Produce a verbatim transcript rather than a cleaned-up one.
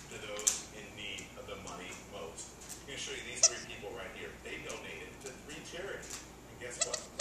to those in need of the money most. I'm going to show you these three people right here. They donated to three charities. And guess what?